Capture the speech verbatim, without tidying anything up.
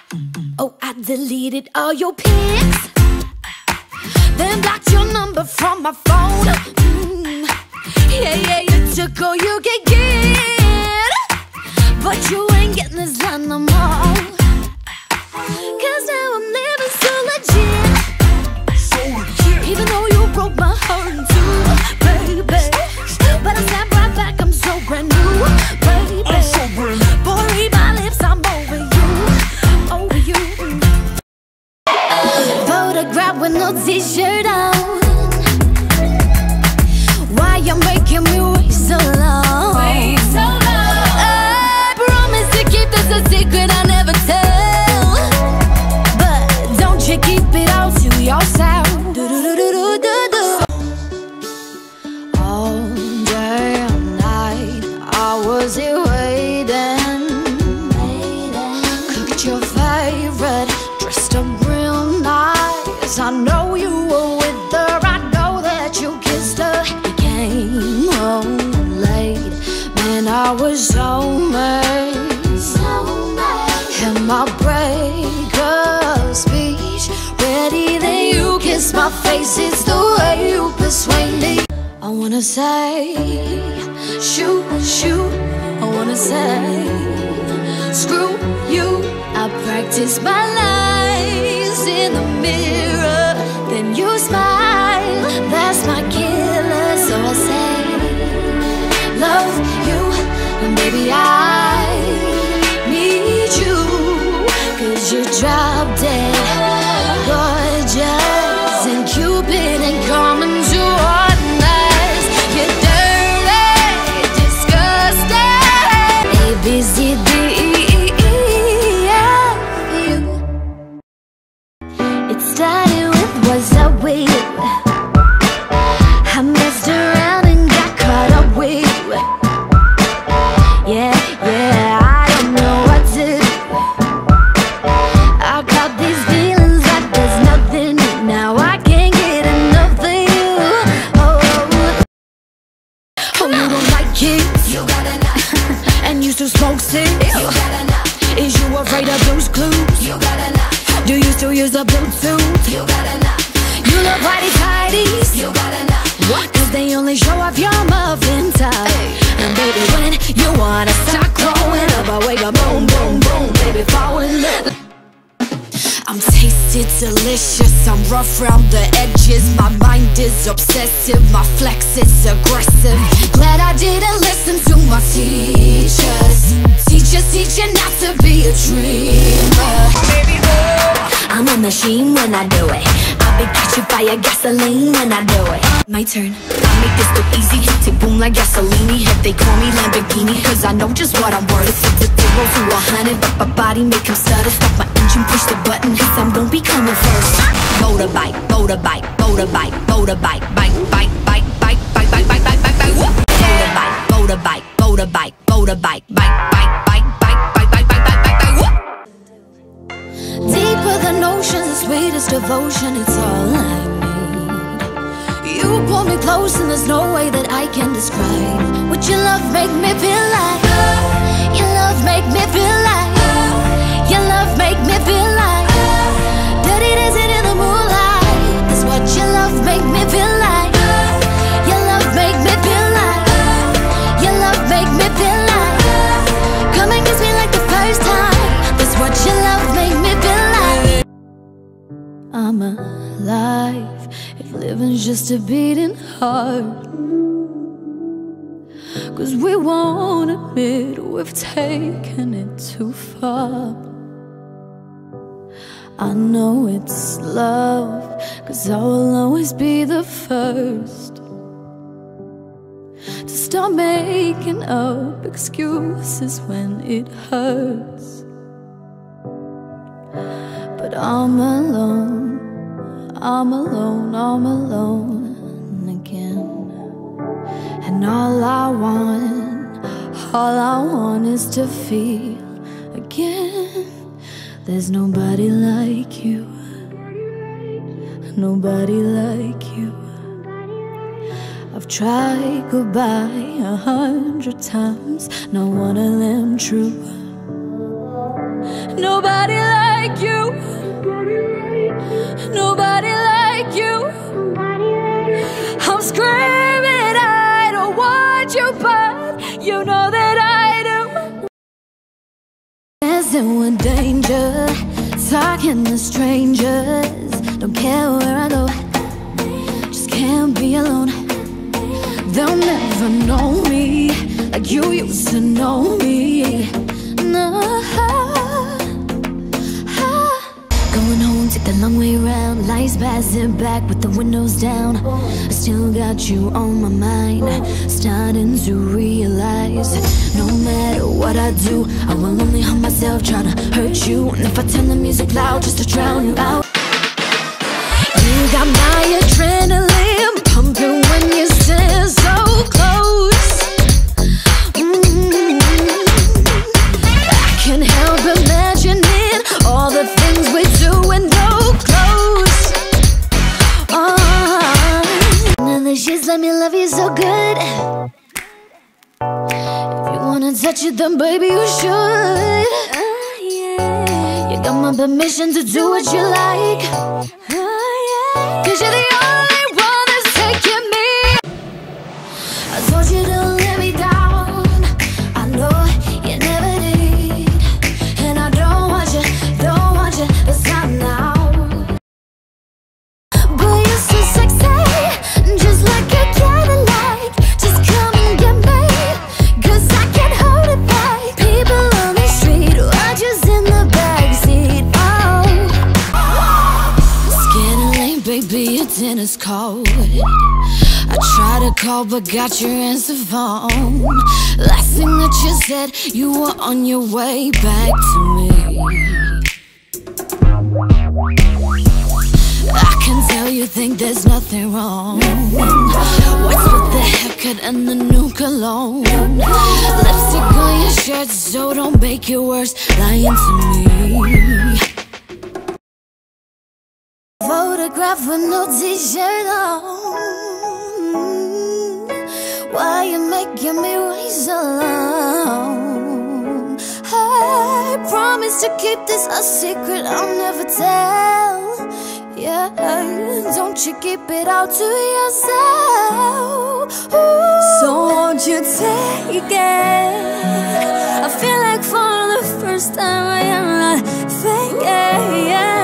Oh, I deleted all your pics, then blocked your number from my phone. mm. Yeah, yeah, you took all you could get, but you ain't getting this done no more. Cause now I'm living so legit, so legit. Even though you broke my heart in two, baby, but I snap right back, I'm so brand new, baby. I'm so brand new. Boy, read my lips, I'm over you, over you. Photograph with no t-shirt on. Why you making me wait so long? Wait so long. I promise to keep this a secret I never tell, but don't you keep it all to yourself. Do do do do do do do. All day and night I was here waiting. Cooked your favorite, dressed up real nice. I know you were with her, I know that you kissed her. You came home late, man, I was so mad, so mad. And my breakup speech ready, then you kiss my face. It's the way you persuade me. I wanna say, shoot, shoot. I wanna say, screw you. I practice my lies in the mirror, then you smile. That's my killer, so I say, love you, and baby I need you. Cause you drop dead gorgeous, and Cupid ain't coming to our nights. You're dirty, disgusting, A, B, C, D, E, E, F, U. It started with what's up with you. I messed around and got caught up with you. Yeah, yeah, I don't know what to do. I got these feelings like there's nothing new. Now I can't get enough of you. Oh, oh, oh, you don't like kids, you got enough. And you still smoke six, you got enough. Is you afraid of those clues, you got enough. Do you still use a Bluetooth, you got enough. You love whitey tighties, you got enough. What? Cause they only show off your muffin top. Ay. And baby, when you wanna start growing up, I wake up, boom, boom, boom, baby, fall in love. I'm tasty, delicious, I'm rough round the edges. My mind is obsessive, my flex is aggressive. Glad I didn't listen to my teachers. Teachers teaching not to be a dreamer. I'm a machine when I do it. I be catching fire, gasoline when I do it. My turn, I make this look easy. Tick boom like gasoline. If they call me Lamborghini, cause I know just what I'm worth. It's a zero to a hundred, but my body make him stutter. Stop my engine, push the button, cause I'm gon' be coming first. Motorbike, motorbike, motorbike, motorbike, bike, bike, bike, bike, bike, bike, bike, bike, bike, bike. Motorbike, motorbike, motorbike, motorbike, bike, bike, bike, bike, bike, bike, bike, bike, bike, bike. Deeper than oceans, the sweetest devotion, it's all I need. You pull me close and there's no way that I can describe what your love make me feel like. Your love make me feel like. Your love make me feel like. Dirty dancing in the moonlight, that's what your love make me feel like. Your love make me feel like. Your love make me feel like. Come and kiss me like the first time, that's what your love make me feel like. I'm alive if living's just a beating heart. Cause we won't admit we've taken it too far. I know it's love, cause I will always be the first to start making up excuses when it hurts. But I'm alone, I'm alone, I'm alone again. And all I want, all I want is to feel again. There's nobody like you, nobody like you. I've tried goodbye a hundred times, not one of them true. Nobody like like you. Nobody like you. I'm screaming, I don't want you, but you know that I do. Dancing with danger, talking to strangers. Don't care where I go, just can't be alone. They'll never know me like you used to know me. No. Going home, took the long way around. Lights passing back with the windows down. I still got you on my mind. Starting to realize, no matter what I do, I will only harm myself, try to hurt you. And if I turn the music loud just to drown you out. You got my adrenaline pumping when you stand so close. Mm-hmm. I can't help imagining all the things we do with no clothes. Oh, and then she's let me love you so good. If you wanna touch it, then baby you should. Oh, yeah. You got my permission to do what you like. Cause you're the only one that's taking me. I told you to let me down, I know you never did. And I don't want you, don't want you, it's time now. Boy, you're so sexy, just like a Cadillac. Just come and get me, cause I can't hold it back. People on the street, watchers in the backseat. Baby, your dinner's cold. I tried to call but got your answer phone. Last thing that you said, you were on your way back to me. I can tell you think there's nothing wrong. What's with the haircut and the new cologne? Lipstick on your shirt, so don't make it worse lying to me. Photograph with no t-shirt on. Why you making me wait so long? I promise to keep this a secret I'll never tell. Yeah, don't you keep it all to yourself. Ooh. So won't you take it? I feel like for the first time I am not faking. Yeah.